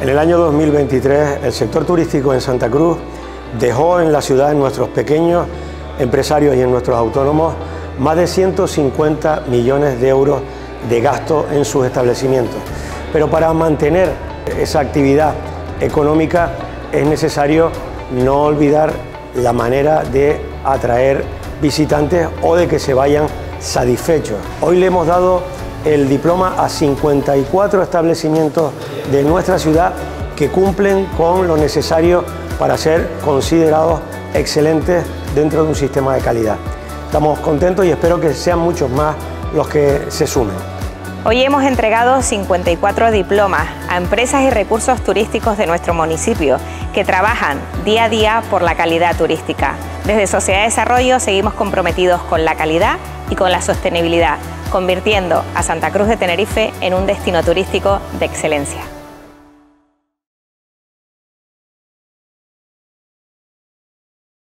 En el año 2023, el sector turístico en Santa Cruz dejó en la ciudad, en nuestros pequeños empresarios y en nuestros autónomos, más de 150 millones de euros de gasto en sus establecimientos. Pero para mantener esa actividad económica es necesario no olvidar la manera de atraer visitantes o de que se vayan satisfechos. Hoy le hemos dado el diploma a 54 establecimientos de nuestra ciudad que cumplen con lo necesario para ser considerados excelentes dentro de un sistema de calidad. Estamos contentos y espero que sean muchos más los que se sumen. Hoy hemos entregado 54 diplomas a empresas y recursos turísticos de nuestro municipio que trabajan día a día por la calidad turística. Desde Sociedad de Desarrollo seguimos comprometidos con la calidad y con la sostenibilidad, convirtiendo a Santa Cruz de Tenerife en un destino turístico de excelencia.